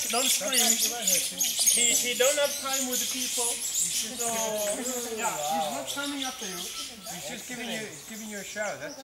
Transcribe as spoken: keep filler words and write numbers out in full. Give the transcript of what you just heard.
don't scream. He, he don't have time with the people. So, yeah, he's not coming up to you. He's just giving you, giving you a show. That's